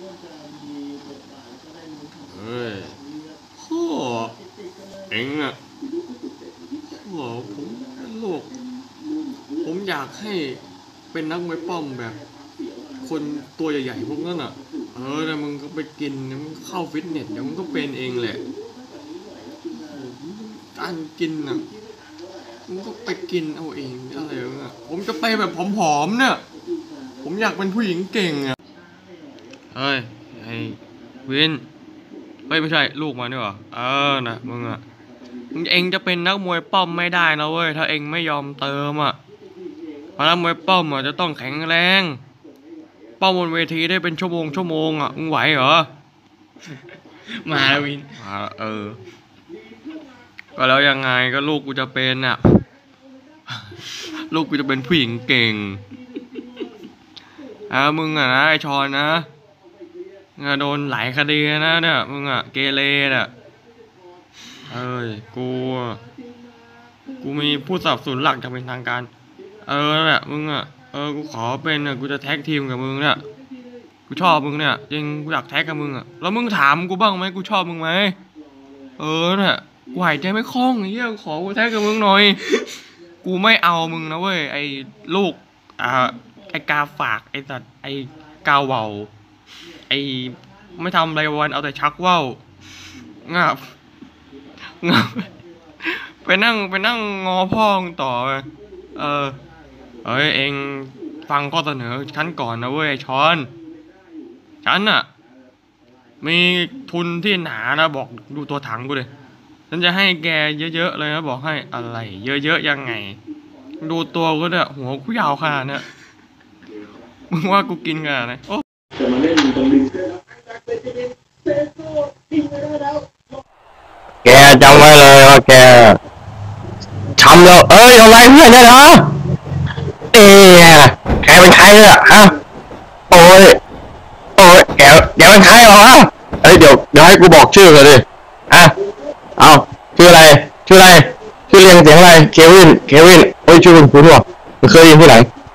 เฮ้ยพ่อเอ็งอะพ่อผมเป็นโรคผมอยากให้เป็นนักมวยป้อมแบบคนตัวใหญ่ๆพวกนั้นอ่ะแต่มึงก็ไปกินมึงเข้าฟิตเนสเดี๋ยวมึงก็เป็นเองแหละการกินอ่ะมึงก็ไปกินเอาเองอะไรอย่างเงี้ยผมจะไปแบบผอมๆเนี่ยผมอยากเป็นผู้หญิงเก่งอ่ะเฮ้ยไอ้วินเฮ้ยไม่ใช่ลูกมานี่หว่านะมึงอ่ะเองจะเป็นนักมวยป้อมไม่ได้นะเว้ยถ้าเองไม่ยอมเติมอ่ะเพราะนักมวยป้อมอ่ะจะต้องแข็งแรงป้อมบนเวทีได้เป็นชั่วโมงอ่ะมึงไหวเหรอมาแล้ววินก็แล้วยังไงก็ลูกกูจะเป็นอ่ะลูกกูจะเป็นผู้หญิงเก่งมึงอ่ะนะไอชอนนะโดนหลายคดีนะเนี่ยมึงอ่ะเกเรน่ะกูมีผู้สนับสนุนหลักจะเป็นทางการแหละมึงอ่ะกูขอเป็นกูจะแท็กทีมกับมึงเนี่ยกูชอบมึงเนี่ยจริงกูอยากแท็กกับมึงอ่ะแล้วมึงถามกูบ้างไหมกูชอบมึงไหมเนี่ยกูหายใจไม่คล่องเฮียขอกูแท็กกับมึงหน่อยกูไม่เอามึงนะเว้ยไอ้ลูกไอ้กาฝากไอ้สัตว์ไอ้กาวเบาไอ้ไม่ทำอะไรวันเอาแต่ชักว่าวงับไปนั่งงอพ่อต่อเองฟังข้อเสนอฉันก่อนนะเว้ยช้อนฉันน่ะมีทุนที่หนานะบอกดูตัวถังกูเลยฉันจะให้แกเยอะๆเลยนะบอกให้อะไรเยอะๆยังไงดูตัวกูเนี่ยหัวกูยาวขนาดนี้มึงว่ากูกินขนาดไหนแกจำไว้เลยว่าแกทำแล้วอะไรเพื่อนเนี่ยเหรอแกเป็นใครเนี่ยฮะโอ้ยแกเป็นใครเหรอฮะเดี๋ยวให้กูบอกชื่อกันดิฮะเอาชื่ออะไรชื่อเรียงเสียงอะไรเควินโอ้ยชื่อคุณว่ะเคยยินที่ไหน